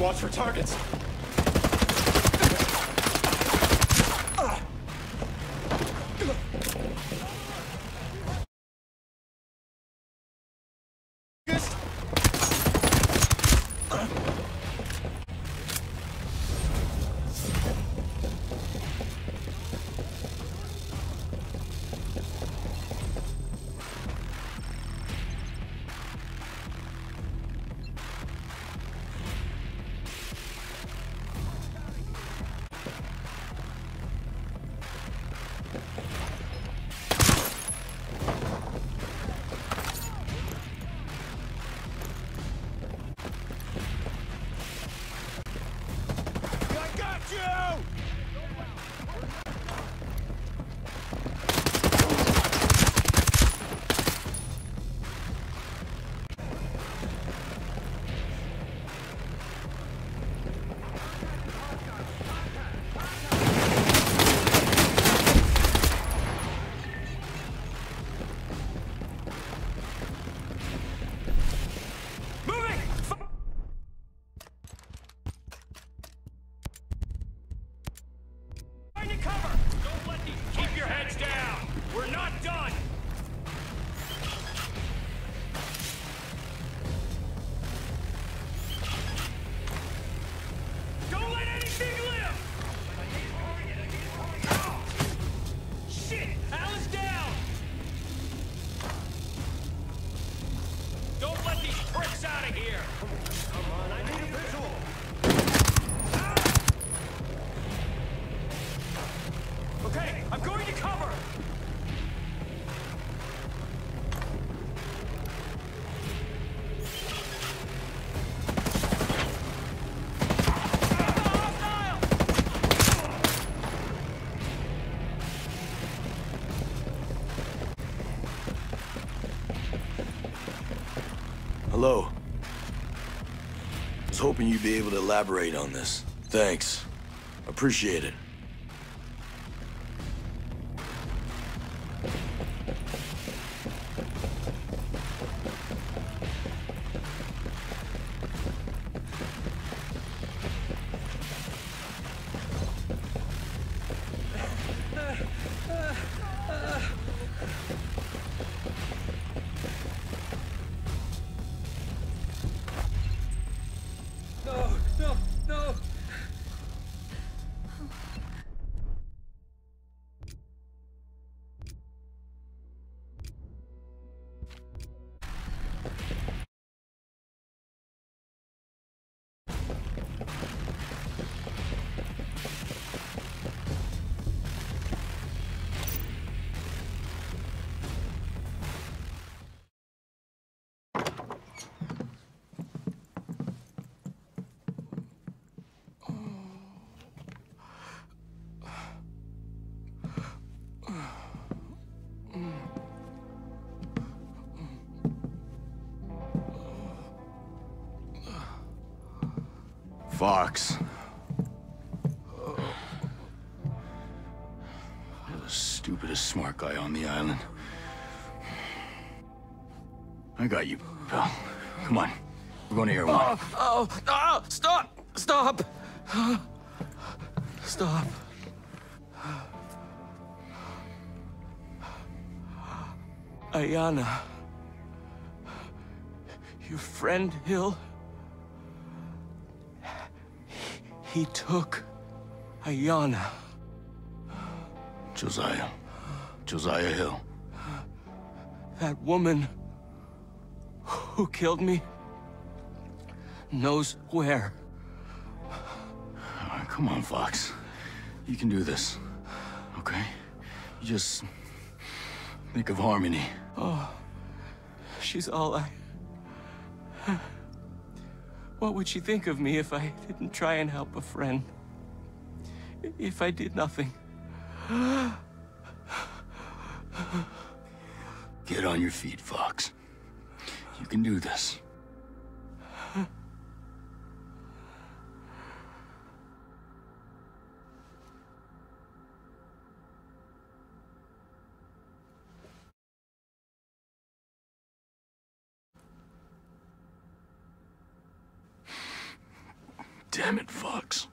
Watch for targets. Hello. I was hoping you'd be able to elaborate on this. Thanks. Appreciate it. Fox. You're the stupidest smart guy on the island. I got you, pal. Come on. We're going to Erewhon. Stop! Stop! Stop. Ayana. Your friend, Hill? He took Ayana. Josiah. Josiah Hill. That woman who killed me knows where. Come on, Fox. You can do this. Okay? You just think of Harmony. Oh, she's all I... What would she think of me if I didn't try and help a friend? If I did nothing? Get on your feet, Fox. You can do this. Damn it, Fox.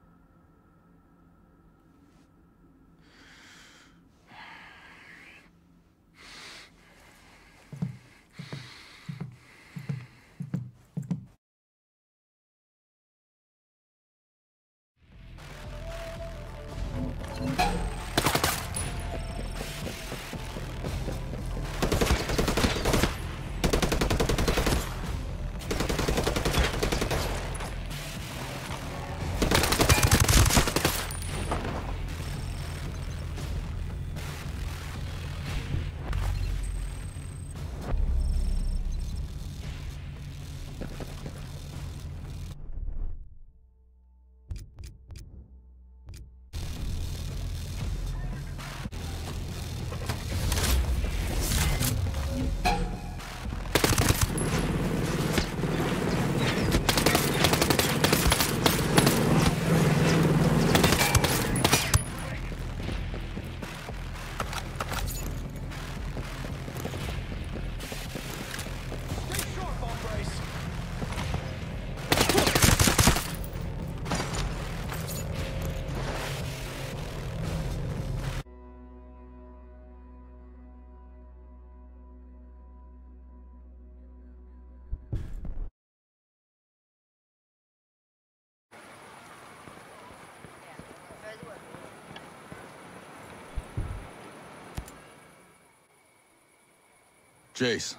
Jace.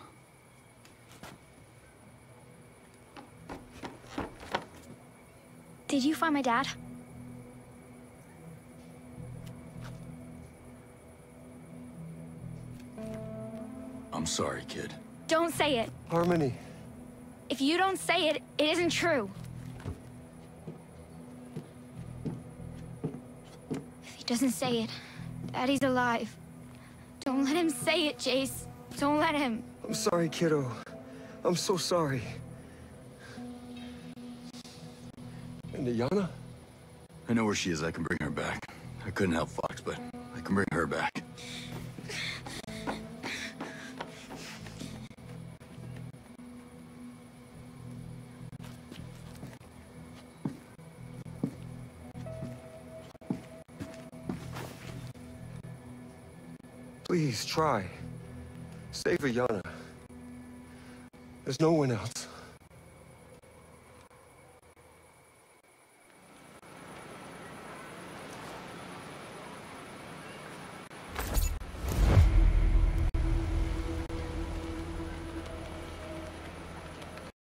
Did you find my dad? I'm sorry, kid. Don't say it. Harmony. If you don't say it, it isn't true. If he doesn't say it, Daddy's alive. Don't let him say it, Jace. Don't let him. I'm sorry, kiddo. I'm so sorry. And Yana? I know where she is. I can bring her back. I couldn't help Fox, but I can bring her back. Please, try. Save Yana. There's no one else.